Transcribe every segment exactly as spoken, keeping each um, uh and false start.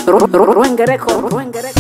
Ruengereko, ruengereko.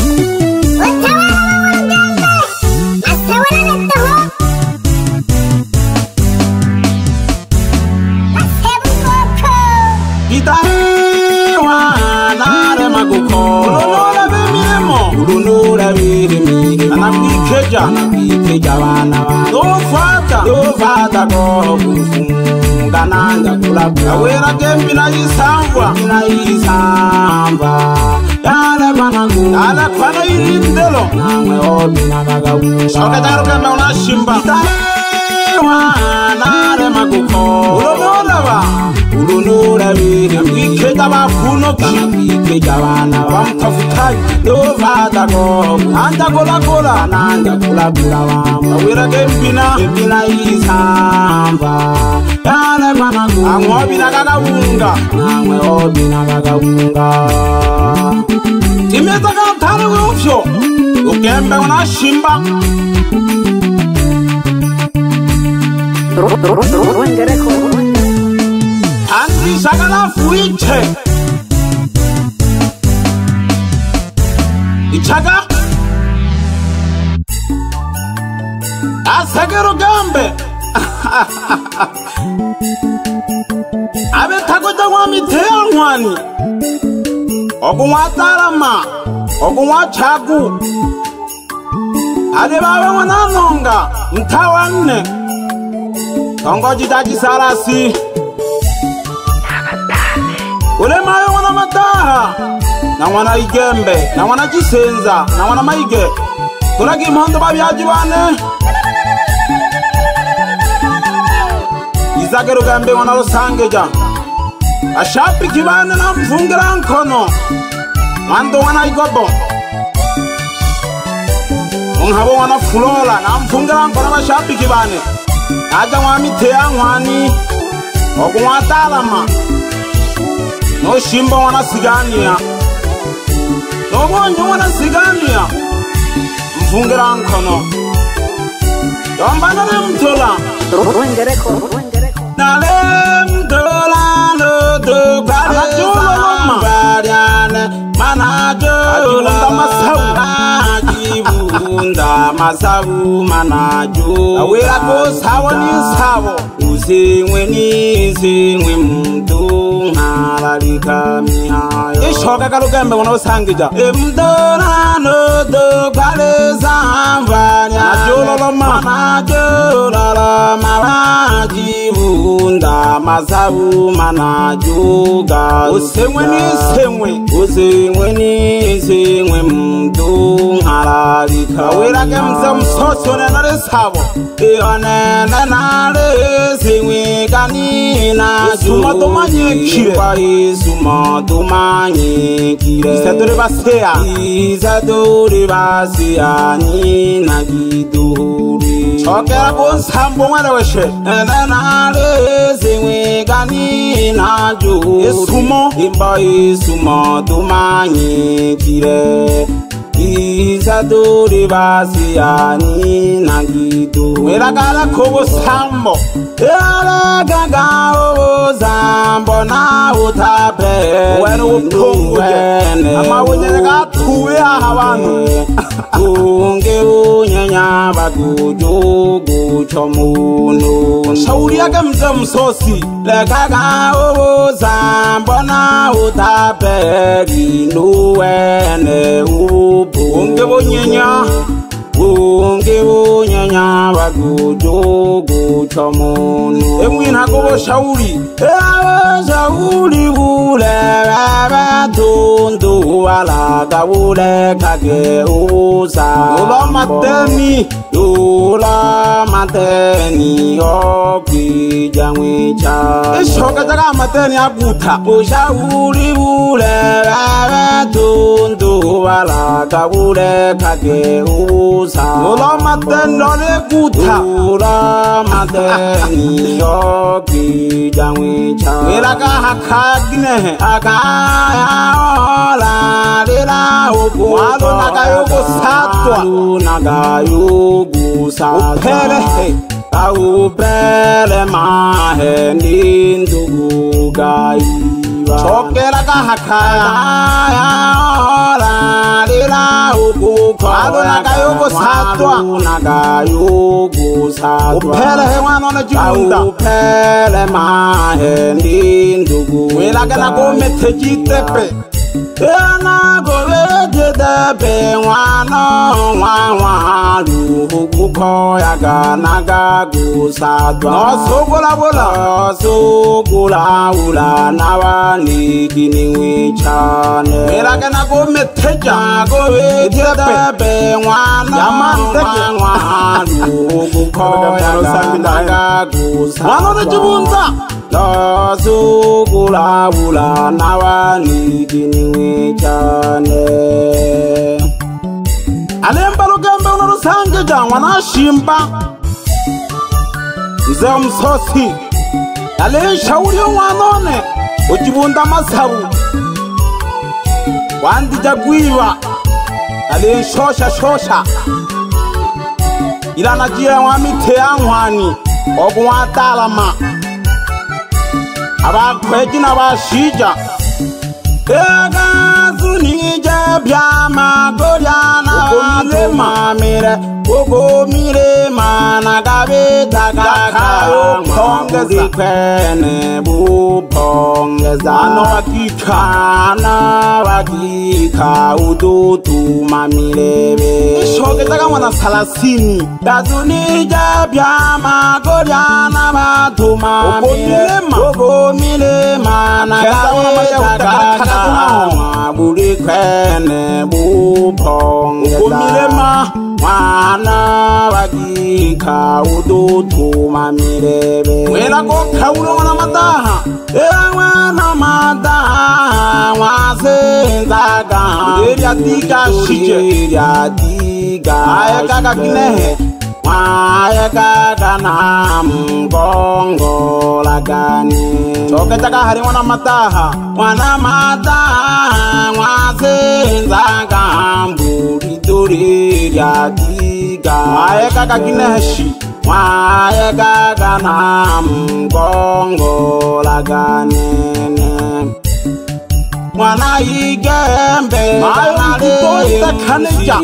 Itaewa nare maguko ulunura bimimo ulunura birimi anabikeja anabikeja bana ba dofata dofata ko kufunga nanga kulabula wera gembi na isamba na isamba yale banagu ala kwana irindelo namwe obina bagawu shokataro kama unashimba itaewa nare maguko ulunura ba ulunura biri mbikeja bafuno mbikeja bana bamtafutaji dovata ko anda kola kola nanda kola kola bamba wira gembina gembina isamba yale banagu amobina kakabunga namwe obina kakabunga timeza katharu upyo ugembe unashimba Ruengereko. Anti sagala fuiche Ichaga Asagero gambe Abe tagoja wami teangwani Ogunwa tarama Ogunwa chagu Ade bawe wananonga Mtawanne Tongoji daji sarasi Ule mayo wana mataha na wana igembe na wana jisenza na wana maige tulagi imhondo babyaji bane izagero gambe wana rusangeja ashapi kibane na mfungira nkono mando wana igobo unhabo wana flora na mfungira nkono bashapi kibane aja mwamite yankwani okumwatalama no shimba wana sigania no bonyo wana sigania mfungira nkono yombana na mtola Ruengereko, ruengereko. nale mtola no do kare sambariane manajola ajibunda masabu manajo awera ko sawo ni sawo uzimwe ni zimwe mdu halalika mihayo ishoka kalugembe wana usangija emdola no do kare sambariane ajololoma majololoma ajibunda masabu manajoga usemwe ni semwe uzimwe ni zimwe mdu halalika awera gemze msoso nare sabo eonene nare zimwe kanina suma domanyekire kwa suma domanyekire isadore basea isadore basea ni nagiduri chokera konsambo mwana weshe ene nare zimwe kanina jo esumo imba isuma domanyekire Isadore basiani nagido Weragala kobo sambo Eragaga o zambo na utape Wenu upungwene Ama wenyenga tuwe ahawanu Unge unyenya bagujo gucho munu Shauri yake mze msosi Legaga o zambo na utape Rinuwene upu Unge bonyenya Unge bonyenya bagujo gucho munu Emwina kobo shauri Ewa shauri bule Bebe tundu walaga bule kage uza Yola mateni Yola mateni Oki jangwicha Ishoka jaga mateni aguta Ushauri bule Bebe tundu walaga bule kage uza Yola mateni lone guta Yola mateni Oki jangwicha Welaga hakagne Agaya ola Lila ugu Walo nagayugu satwa Walo nagayugu satwa Upele Upele mahe Nindugu gai Chokera kahakaya mwalo nagayogo satwa nagayogo satwa upele he mwana na jibunda upele mahe ndindugu welaga na gome tejitepe ena gobe jedepe mwana mwana luhuko yaga nagago satwa no sogola bola sogola ula nawani kini chane welaga na gome teja gobe jedepe mwana mwana luhuko yaga nagago satwa mwana na jibunda no sogola ula nawani kini chane alemba lugembe unarusange jangwa na shimba mzee msosi alesha uli mwanone ujibunda masabu wandi jagwiwa aleshosha shosha ila najia wamite yanwani obu watalama abakweji na bashija ega zunija byama goriana lema mire gogo mire mana gabe daga pongeza kwene bu pongeza no akika na wakika udutu mamirebe shogeza kama na salasini dazunija byama goriana batuma mire gogo mire mana gabe daga mabuli kwene bupongeza ukumilema mwana wakika udutuma mirebe wela koka ulona madaha ewana madaha wasenzaga lya diga shije lya diga ayakaga kinehe Maya kaga na mbongo lagani choke taka hari wana mataha wana mataha wazenza gamburi duri ya diga maya kaga kineshi maya kaga na mbongo lagani mwana igembe mayo mdidonda kaneja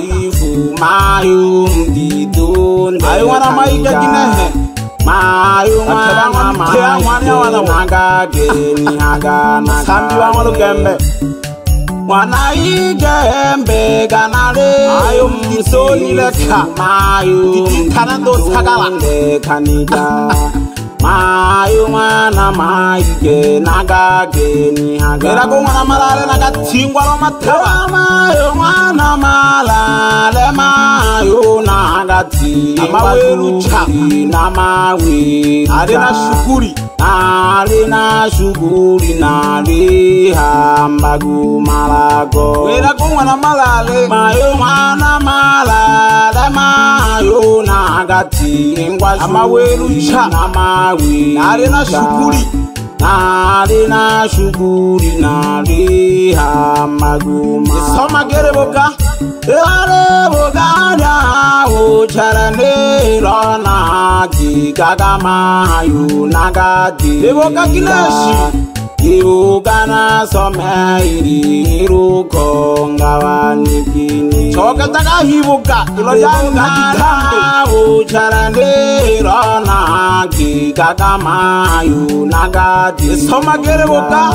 mayo mdidonda mayo wana maiga ginehe mayo wana mtea mwana wana wangage ni haga na sambi wangu lugembe mwana igembe ganale mayo mdidoni leka mayo mdiditana sagala kanija mayo mwana maige nagage ni haga era ko mwana malale nagatingwa lo matawa mayo mwana malale mayo nagati amawelu cha na mawi arena shukuri arena shukuri na lihambagu malago era ko mwana malale mayo mwana malale mayo nagati ingwa amawelu cha na mawi nare na shukuri nare na shukuri nare hamaguma soma gere boga ere boga ya o charane rana ki kagama yu nagati e boga kileshi Yugana someiri rukonga wanikini choka taka hibuka ilo yanga kitambe ucharande rona kikakama yunagati soma gere boka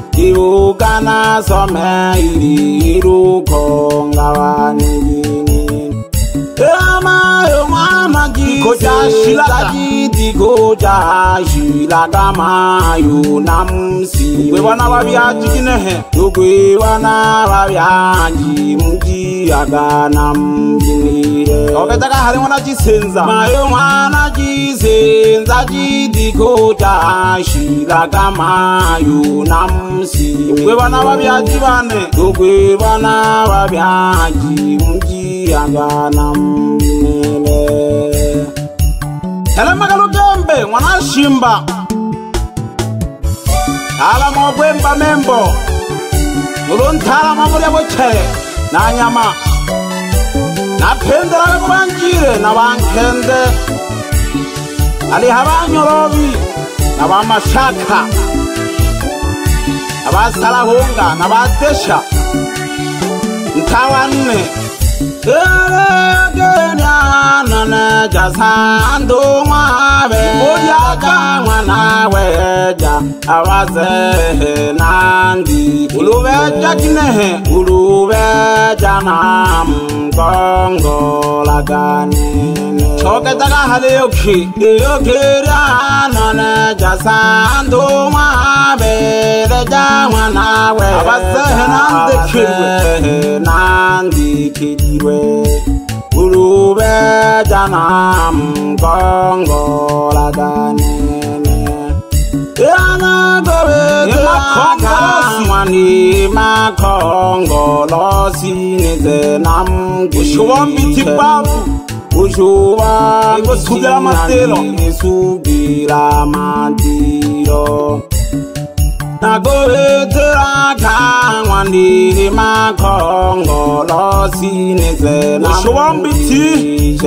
Yugana someiri rukonga wanikini Ema yo mama koja shilaka jidi koja shilaka mayo namsi we wana babyaji kinehe yogwe wana babyaji mugi aga namjinire oketaka hari wana jisenza mayo mwana jisenza jidi koja shilaka mayo namsi we wana babyaji bane yogwe wana babyaji mugi aga namjinire Hele magalu gembe mwana shimba Ala mwabwemba membo Muruntala mamuri ya boche Na nyama Na pendera na kubanjire na bankende Ali habanyorobi Na bamashaka Na basalahunga na badesha Ntawanne Nana jasando mabe Odiaka mwana weja Awaze nandi Uluweja kinehe Uluweja na mkongo laganine Choke taka hale yoki Yoki nana jasando mabe Reja mwana weja Awaze nandi kidwe Nandi kidwe Urube janam kongo laganene Yana gobe tanga Wani makongo losi nize nam Ushuwa mbiti babu Ushuwa sugira matelo Sugira matilo Nagobe teraka Wani makongo losi nize nam Ushuwa mbiti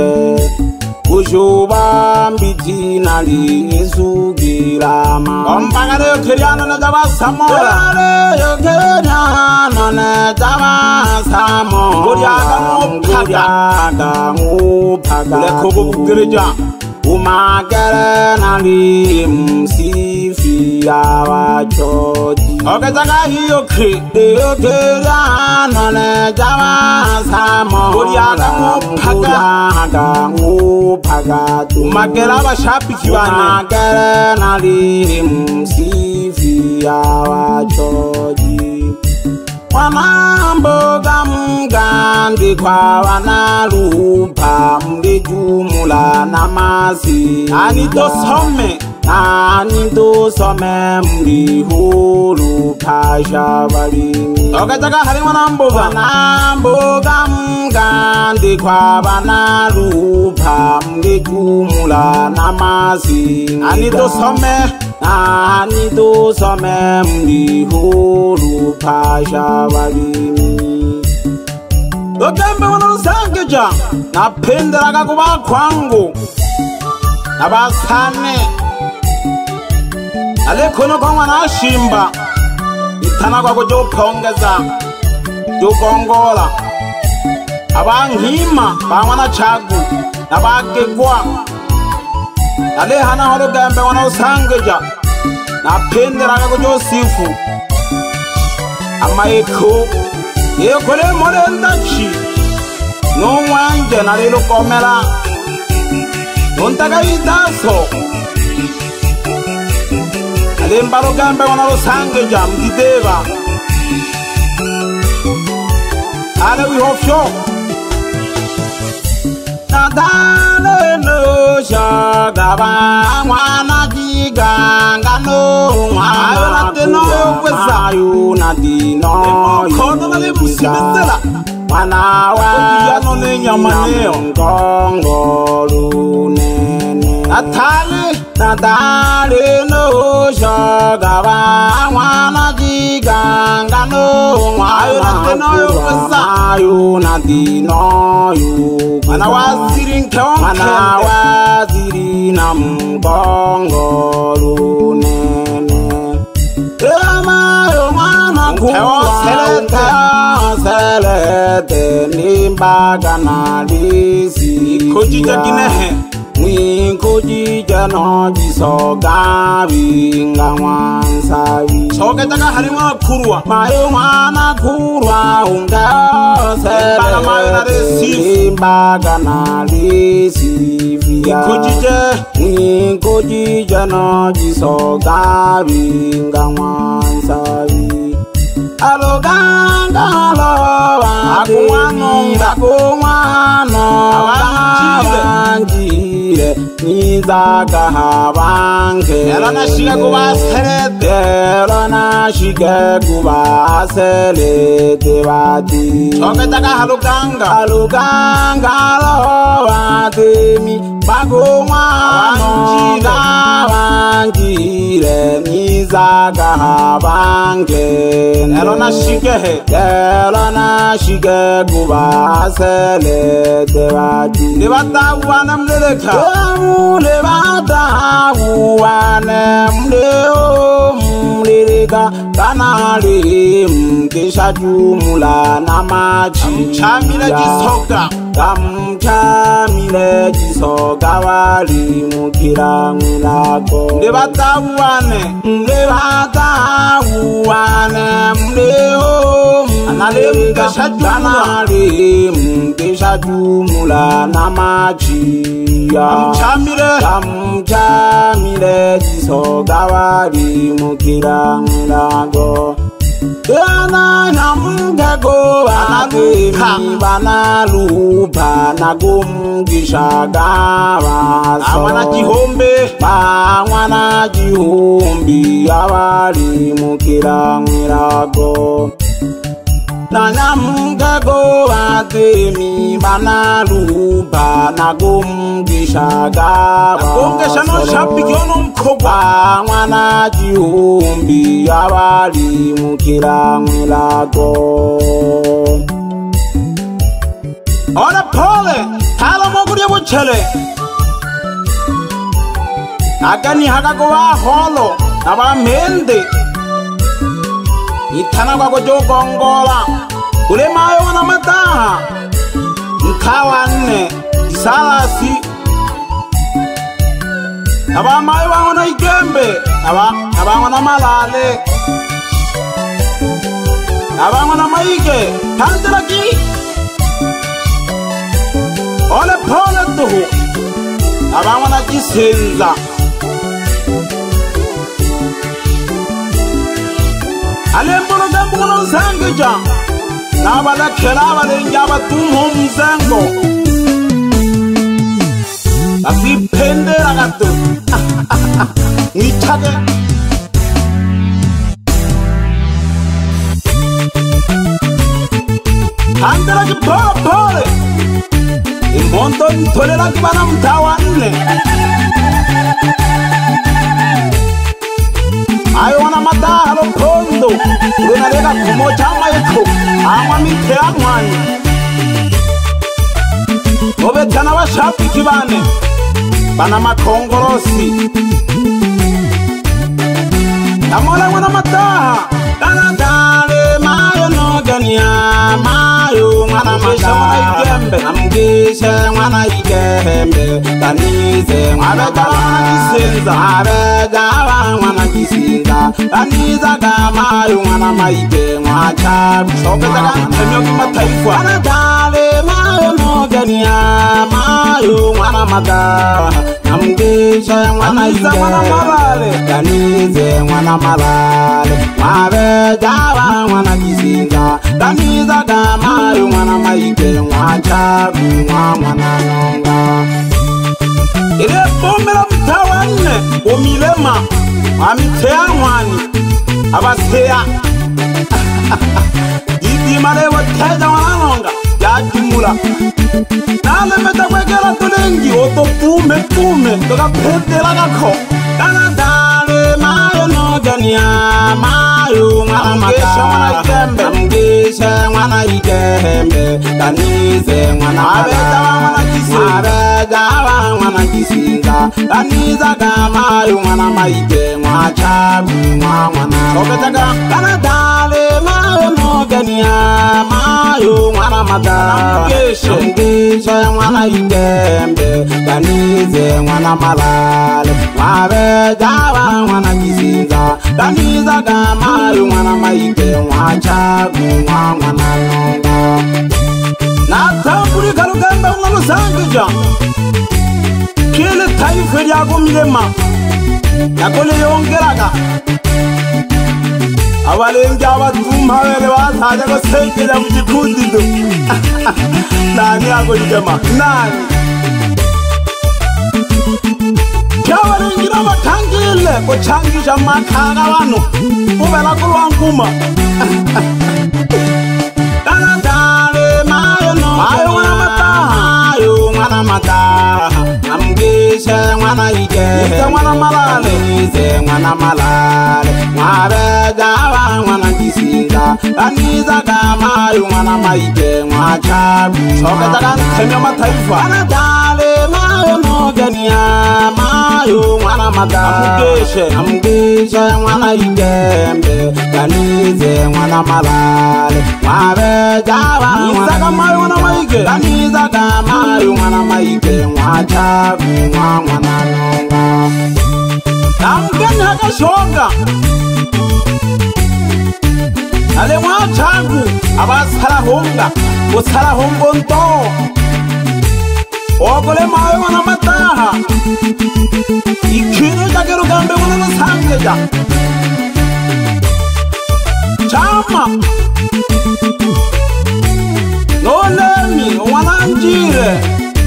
Ushuwa mbiti nali sugira matilo Ompangare yo kiriano na jaba samora Ompangare yo kiriano na jaba samora Nguriaga mupaga Nguriaga mupaga Leko bugereja Umagere nali msifi ya wachoji Oketaka hiyo kri Iyo kiriano na jaba samora Nguriaga mupaga Mupaga Umagere abashapi kibane Umagere nali msifi ya wachoji Wanamboga mgandi kwa wanalupa Mlijumula na masi Anito some Anito some mlihulu pasha balimi Oketaka hari wanamboga Wanamboga mgandi kwa wanalupa Mlijumula na masi Anito some Anito some mlihulu pasha balimi Okembe wanalusangeja Napenderaga kuba kwangu Nabasane Alekono kwa wanashimba Itanagwa kujo pongeza Jogongola Abanghima Bangwana chagu Nabagegwa Alehana horo gembe wanalusangeja Napenderaga kujo sifu Amaeko Yekole mole ndachi Nungwanje nalilo komela Nuntaga itaso Alimbaro gambe wanalosangeja mdideva Ale wihofyo Nadale no shagaba Mwana jiganga no Ayo nateno yokweza Ayo natino Mkono nale musimezela Manawa Nkongo lunene Natale Natale no shagaba Mwana jiganga no Ayo nateno yokweza Ayo natino yokweza Manawa ziri nkeonke Manawa ziri na mkongo lunene Ema yo mwana kuwa Selete nimbaga na lisi Kojija ginehe Mwikojija no jisoga Vinga wansavi Soketaka harimwa kurwa Mayo mwana kurwa Unga selete nimbaga na lisi Kojija Mwikojija no jisoga Vinga wansavi Aloganga loba Akuwano Akuwano Abanjire Nizaga habange Elo nashige kubaselete Elo nashige kubaselete bati Choketaka haluganga Aluganga loba Demi Bakuwano Abanjire Nizaga habange Elo nashige Elo nashige shige guba sele debati debata wana mleleka mule bata wana mleo mleleka kanali mkesha jumula na machi chamile jisoka kamchamile jisoka wali mukira ngulako debata wane debata wane mleo anale mkesha kanali mkesha jumula na machi kamchamile kamchamile jisoka wali mukira ngulako Dana namgago anagemi bana lupa nagumgishaga awana jihombe awana jihombi abari mukira ngirago Nana mgago atemi bana lupa nagumgishaga nagumgisha no shapiki ono mkoba mwana jihumbi abari mukira ngulago Ona pole hala moguri buchele Agani hagago wa holo abamende Itana kwa jogongola Ule mayo wana mataha Mkawane Isalasi Aba mayo wana igembe Aba Aba wana malale Aba wana maige Tandelaki Ole pole tuhu Aba wana jisenza Alembolo dembulo zangeja Nabala kelaba lenjaba tumo mzengo Asi pende ragato Nichage Handela ki pole pole Imondo ntolela ki bana mtawanne Ayo wana matalo kondo Luna lega kumo chama yeko Ama mite amwani Obe tana wa shapi kibane Bana makongorosi Amola wana mataha Dana dale mayo no gania Mayo wana mataha Amgishe wana igembe Tanize wana jisenza Abeja wana jisenza Taniza gama yu wana maige Mwachabi Sopeta kantemyo kimataifa Wana dale mayo no gania Mayo wana mataha Amgishe wana igembe Tanize wana malale Abeja wana jisenza Taniza gama yu wana maige Mwachabi mwana nonga Ile bombela mtawanne Omilema Amitea mwani Abatea Didi malewa teja wananonga Yajimula Nale meta kwekela tulengi Oto pume pume Toka petela kako Kana dale mayo no gania Mayo mwana mata Mwana igembe Amgishe mwana igembe Tanize mwana abeta mwana jisenza Abeta mwana jisenza Taniza gama yu mwana maige Mwachabi mwana Sopetaka Kana dale mayo no gania Mayo mwana mata Amgishe mwana igembe Tanize mwana malale Abeta mwana jisenza Taniza gama yu mwana maige Mwachabi mwana nonga Natamburi kalugembe ungalu sangija Kile taifu yago milema Yakole yongeraga Abalengi abatumha wele wasaja ko senkela mujikundi ndo Nani yago milema Nani Kyabalengi nabatangile Ko changisha makaga wano Ubela kulwa nkuma Mayo wana mataha Amgishe wana ige Nize mwana malale Nize mwana malale Mwabejawa mwana Gisinza Aniza kamayu mwana maike mwachabu Soka jaga nteme mataifa Anadale mayo nogenia Mayo mwana mada Amugeshe Amugeshe mwana ikembe Ganize mwana malale Mwabejawa Niza kamayu mwana maike Aniza kamayu mwana maike mwachabu mwana nonga Namgeni haka shonga Ale mwachagu abasara honga usara hongo nto Ogole mawe mwana mataha Ikinu jake rugambe mwana nasangeja Chama Nolemi mwana njire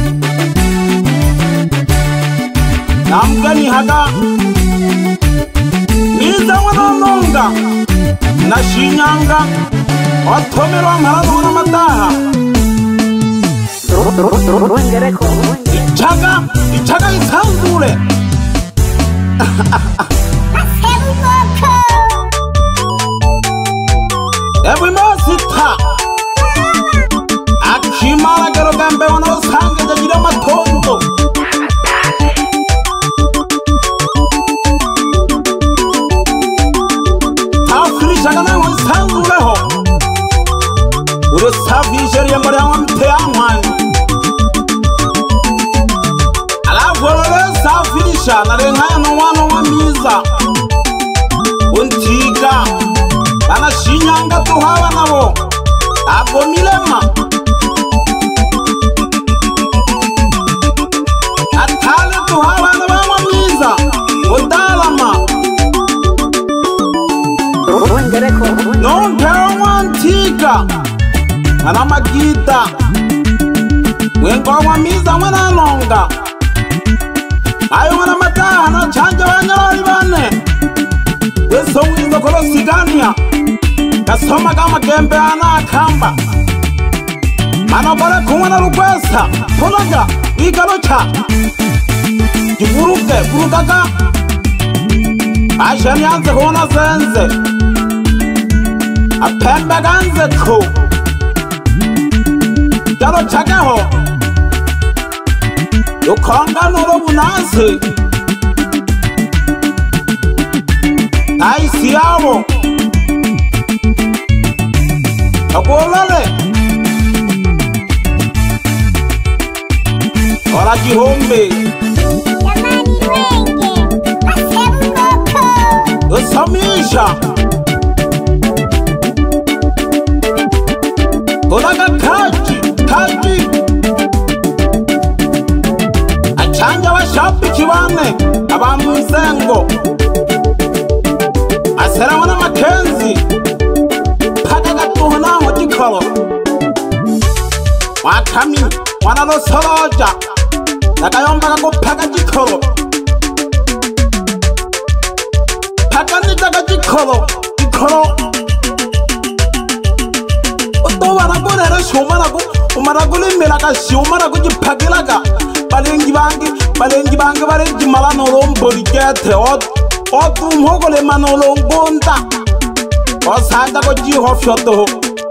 Namgeni haka Niza mwana nonga na Shinyanga Otomerwa mharano mwana mataha Rwengereko Ichaga, ichaga isanzure Ebu imosita Akimara gero gambe wana usange jajira matondo Tafirishaga na isanzureho Ure safisher yambare ya mte ya mwani Alagolole safirisha na rengaya no wano wa miza Untiga Bana Shinyanga tuhawa nabo Abo milema Atale tuhawa nabo wa miza Udalama Rwengereko Nonte wa ntiga Ana magita Mwengo wa miza mwana nonga Ayo mwana mataha na chanja wanyarari bane Weso mwizo kolo sigania Kasoma kama kembe ana akamba Manobole kumwana rukwesa Tulaga Igalocha Jiburuke Burukaka Ashani anze kuona zenze Apembe ganze ku Galo chakaho Yukonga noro bunasi Aisi yabo Abolale Ora Gihombe Usamisha Olaga kaji Kaji Achanja wa shapi kiwane Abamuzengo Asera wana Makenzi Padaga tuhuna hojikolo Wakami wana losoloja Nakayomba kako paga jikolo Paga nitaga jikolo Jikolo Oto wana gulere shumaragu Umaraguli milaka shi umaragu jipagilaga Balengi bangi Balengi bangi balengi malano romboli gete Otu mhogole manolo ngonda Osanda ko jihofyoto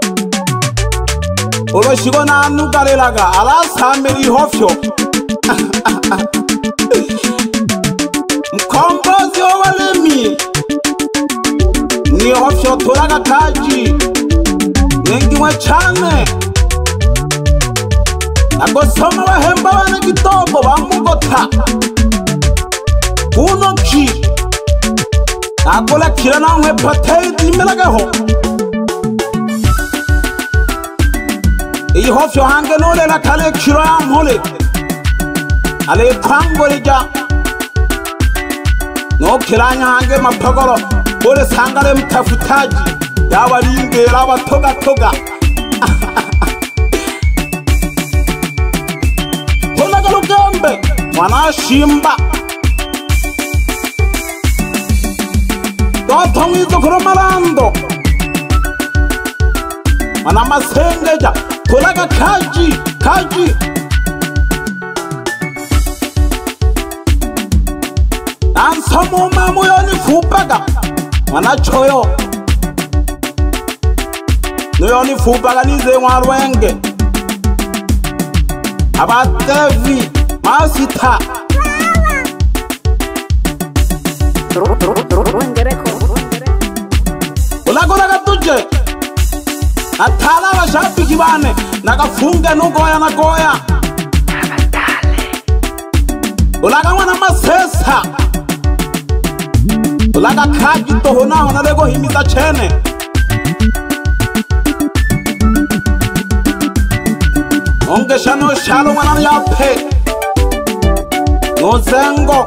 Olo shigo na nugarelaga Ala sameri hofyo Mkombozi owalemi Ni hofyo tolaga kaji Nengi wachane Nagosoma wahemba wane kitobo Wamugota Kuno ki Nagola kira na mwe patei dimelagaho Iyi hofyo hange nole la kale kira ya mhole Ale kwango lija No kiranya hange mapagolo Bole sangale mtafutaji Yawa linge lawa toga toga Tolaga lugembe Wana shimba Dotongizo kuro malando Wana masengeja Tolaga kaji Kaji Ansomo mamu yoni fupaga Mwana choyo No yoni fupaga nize mwarwenge Abatevi Masita Ulagola tuje Atala washapi kibane Nakafunge nugoya na goya Ulaga wana masesa Ulaga kaji tohona wana lego himita chene Onge shano shalo wana yape No zengo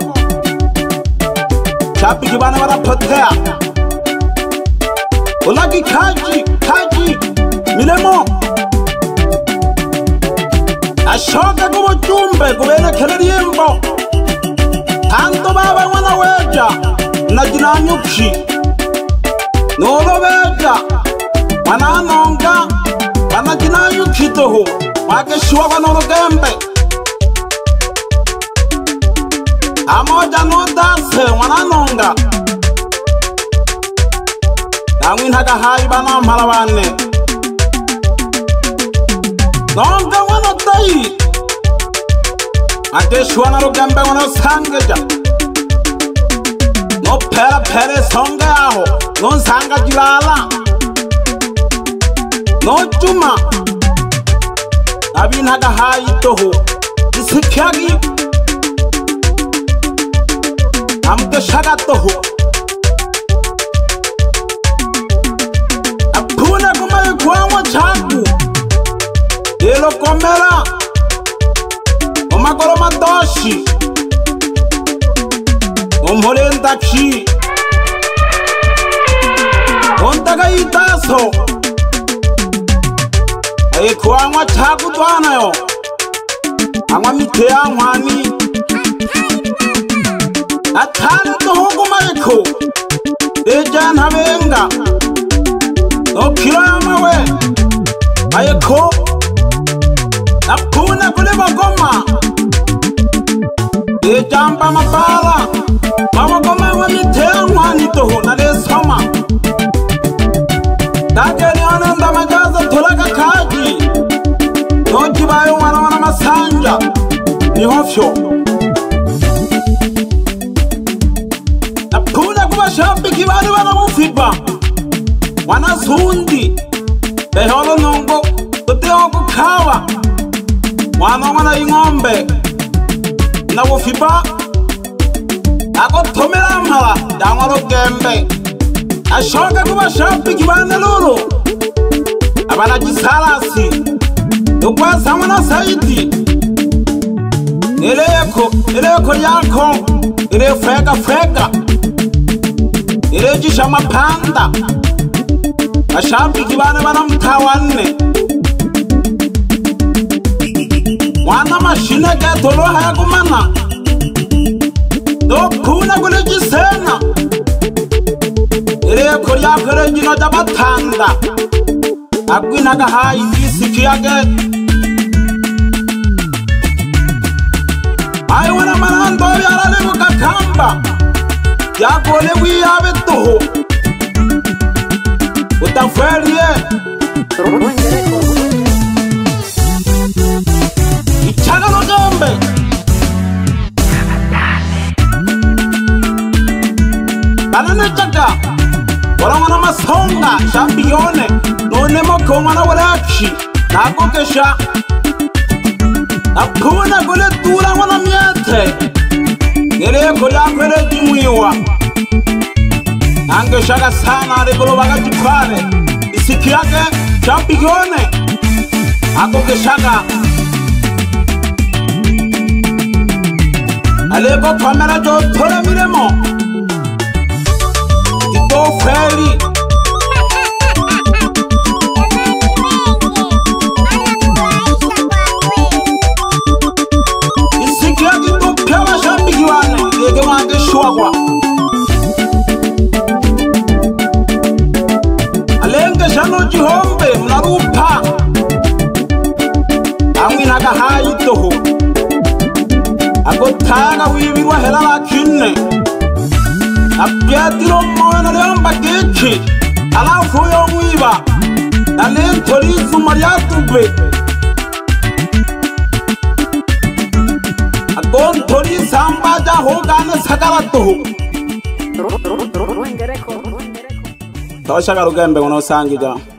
Chapi kibane wana potea Ulagi kaji, kaji Milemo Ashoka kubo jumbe kubele keleriembo Tanto baba wana weja Na jina nyuki Nolo weja Wana anonga Wana jina nyuki toho Wake shua wanolo gembe Amoja no dase wana anonga Nangwin haka hai bana malawane Nonga wana tai Ate shua nalo gembe wana sangeja No pera pere songe aho No sanga jilala No juma Abin haka hai toho Isikyagi Amke shaga toho Apuna kumaye kuwa changu Yelo komera Omakoro madoshi Omhore ndaki Ontaga itaso Aye kuwa mwa chagu tuana yo Angwa mitea mwani Atani tohoku maiko Ejan havenga No kilo ya mawe Ayeko Napuna kule bagoma Ejamba mabala Mama goma wa mitea mwani toho na lesoma Dake ni ananda majaza tolaka kaji No jibayo wana wana masanja Ni hofyo Napuna kuwa shambi kibani wana mufiba Wana sundi Beholo nongo Kuteo kukawa Wana wana ingombe Na mufiba Ako tomera mhala Dangwalo gembe Ashoka kuwa shambi kibani lulu Abana jisalasi Nukwa samana saiti Nileko Nileko yako Nile frega frega Nile jisha mapanda Ashambi kibane bana mtawane Wana mashine ke tolo haya kumana Do kuna kule jisena Nile korea kore jino jabatanda Akwina kahai isi kiyage Ayo wana manando yara lebu kakamba Yako lebu yabe toho Utaferie Ichaga no jambe Kanane chaka Wala wana masonga Champione None moko wana walachi Nako kesha Nakuna kule tura wana miete Nere kule akwele jimuiwa Ange shaga sana rekolo baga jikwane Isiki yake champione Ako ke shaga Aleko kamera jo tole miremo Ito feri Isiki yake ito pewa champione Ege wange shuagwa Shano jihombe mnarupa Amwina kahai toho Ago taga wibirwa helala kine abyatiro moyo leomba giki alafu yo mwiba alentolizu mariatube agontoli sambaja hogane sakarato Ruengereko. Tosha karugembe ngono sangija